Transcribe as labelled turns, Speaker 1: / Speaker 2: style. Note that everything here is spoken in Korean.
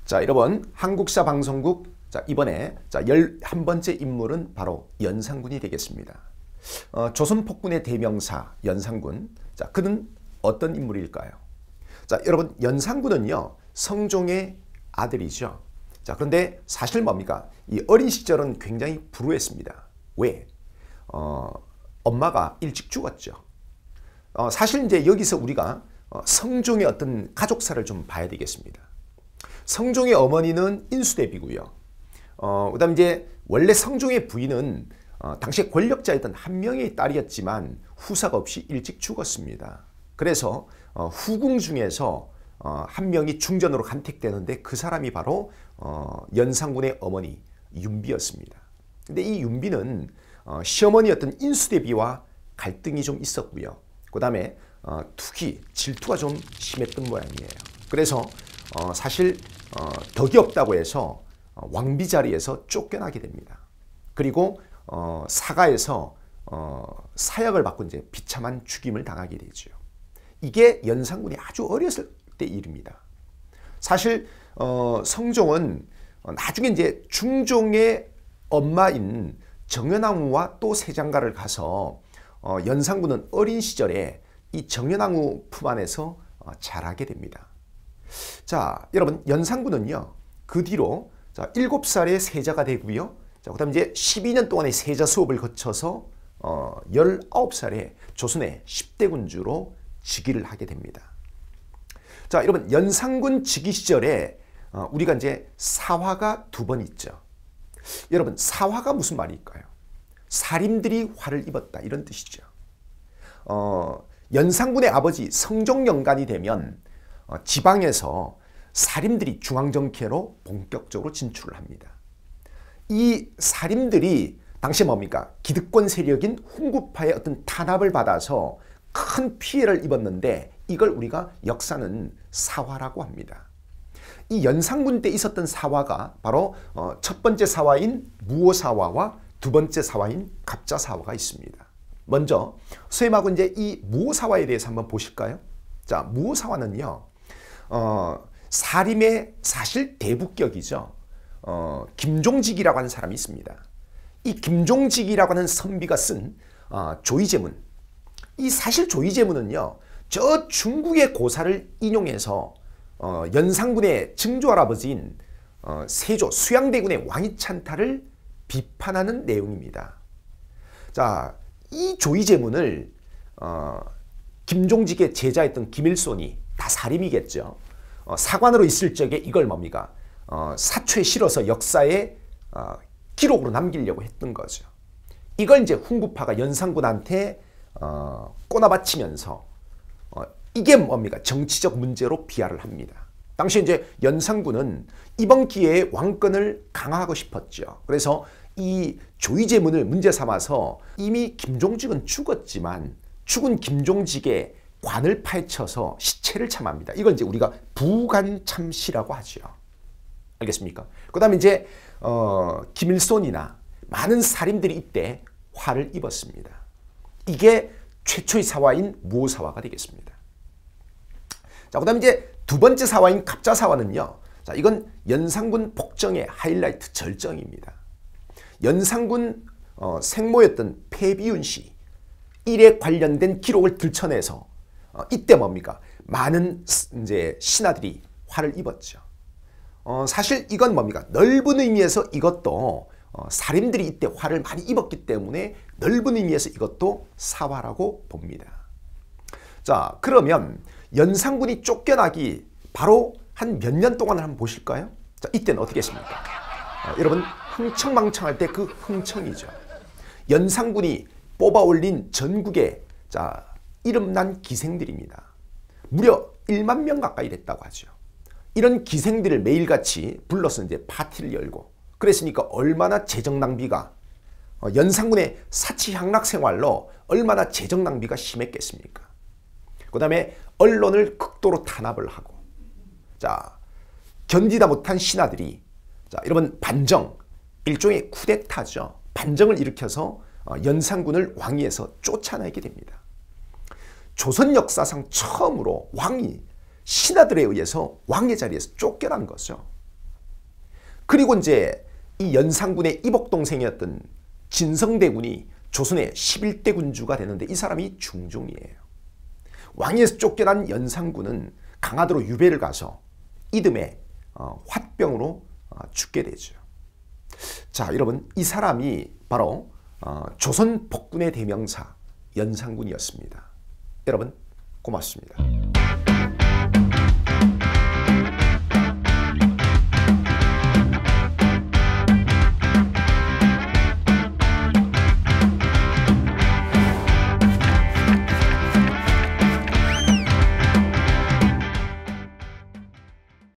Speaker 1: 자, 여러분, 한국사 방송국. 자, 이번에 11번째 인물은 바로 연산군이 되겠습니다. 조선 폭군의 대명사 연산군. 자, 그는 어떤 인물일까요? 자, 여러분, 연산군은요, 성종의 아들이죠. 자, 그런데 사실 뭡니까? 이 어린 시절은 굉장히 불우했습니다. 왜? 엄마가 일찍 죽었죠. 사실 이제 여기서 우리가 성종의 어떤 가족사를 좀 봐야 되겠습니다. 성종의 어머니는 인수대비고요. 그다음 이제 원래 성종의 부인은 당시에 권력자였던 한 명의 딸이었지만 후사가 없이 일찍 죽었습니다. 그래서 후궁 중에서 한 명이 중전으로 간택되는데 그 사람이 바로 연산군의 어머니 윤비였습니다. 근데 이 윤비는 시어머니였던 인수대비와 갈등이 좀 있었고요. 그 다음에 투기, 질투가 좀 심했던 모양이에요. 그래서 사실 덕이 없다고 해서 왕비 자리에서 쫓겨나게 됩니다. 그리고 사가에서 사약을 받고 이제 비참한 죽임을 당하게 되죠. 이게 연산군이 아주 어렸을 때 일입니다. 사실 성종은 나중에 이제 중종의 엄마인 정연왕후와 또 세장가를 가서 연산군은 어린 시절에 이 정연왕후 품 안에서 자라게 됩니다. 자, 여러분, 연산군은요, 그 뒤로 7살에 세자가 되고요. 자, 그다음 이제 12년 동안의 세자 수업을 거쳐서 19살에 조선의 10대 군주로 즉위를 하게 됩니다. 자, 여러분, 연산군 즉위 시절에 우리가 이제 사화가 2번 있죠. 여러분, 사화가 무슨 말일까요? 살인들이 화를 입었다, 이런 뜻이죠. 연산군의 아버지 성종연간이 되면 지방에서 살인들이 중앙정계로 본격적으로 진출을 합니다. 이 살인들이 당시에 뭡니까? 기득권 세력인 훈구파의 어떤 탄압을 받아서 큰 피해를 입었는데 이걸 우리가 역사는 사화라고 합니다. 이 연산군 때 있었던 사화가 바로 첫 번째 사화인 무오사화와 두 번째 사화인 갑자사화가 있습니다. 먼저 선생님하고 이제 이 무오사화에 대해서 한번 보실까요? 자, 무오사화는요, 사림의 사실 대부격이죠. 김종직이라고 하는 사람이 있습니다. 이 김종직이라고 하는 선비가 쓴 조이제문. 이 사실 조이제문은요, 저 중국의 고사를 인용해서 연산군의 증조할아버지인 세조 수양대군의 왕이찬탈을 비판하는 내용입니다. 자, 이 조이제문을 김종직의 제자였던 김일손이 다 사림이겠죠. 사관으로 있을 적에 이걸 뭡니까? 사초에 실어서 역사에 기록으로 남기려고 했던 거죠. 이걸 이제 훈구파가 연산군한테 꼬나바치면서 이게 뭡니까? 정치적 문제로 비하를 합니다. 당시 이제 연산군은 이번 기회에 왕권을 강화하고 싶었죠. 그래서 이 조이제문을 문제 삼아서 이미 김종직은 죽었지만 죽은 김종직의 관을 파헤쳐서 시체를 참합니다. 이걸 이제 우리가 부관참시라고 하죠. 알겠습니까? 그 다음에 이제 김일손이나 많은 살인들이 이때 화를 입었습니다. 이게 최초의 사화인 무오사화가 되겠습니다. 자, 그 다음에 이제 두 번째 사화인 갑자사화는요. 자, 이건 연산군 폭정의 하이라이트 절정입니다. 연산군 생모였던 폐비윤 씨 일에 관련된 기록을 들춰내서 이때 뭡니까? 많은 이제 신하들이 화를 입었죠. 사실 이건 뭡니까? 넓은 의미에서 이것도 살인들이 이때 화를 많이 입었기 때문에 넓은 의미에서 이것도 사화라고 봅니다. 자, 그러면 연산군이 쫓겨나기 바로 한 몇 년 동안을 한번 보실까요? 자, 이때는 어떻게 했습니까? 여러분, 흥청망청할 때 그 흥청이죠. 연산군이 뽑아 올린 전국의 이름난 기생들입니다. 무려 1만 명 가까이 됐다고 하죠. 이런 기생들을 매일같이 불러서 이제 파티를 열고, 그랬으니까 얼마나 재정 낭비가, 연산군의 사치향락 생활로 얼마나 재정 낭비가 심했겠습니까? 그 다음에 언론을 극도로 탄압을 하고, 자, 견디다 못한 신하들이, 자, 여러분, 반정, 일종의 쿠데타죠. 반정을 일으켜서 연산군을 왕위에서 쫓아내게 됩니다. 조선 역사상 처음으로 왕이 신하들에 의해서 왕의 자리에서 쫓겨난 거죠. 그리고 이제 이 연산군의 이복동생이었던 진성대군이 조선의 11대 군주가 되는데 이 사람이 중종이에요. 왕위에서 쫓겨난 연산군은 강화도로 유배를 가서 이듬해 화병으로 죽게 되죠. 자, 여러분, 이 사람이 바로 조선 복군의 대명사 연산군이었습니다. 여러분, 고맙습니다.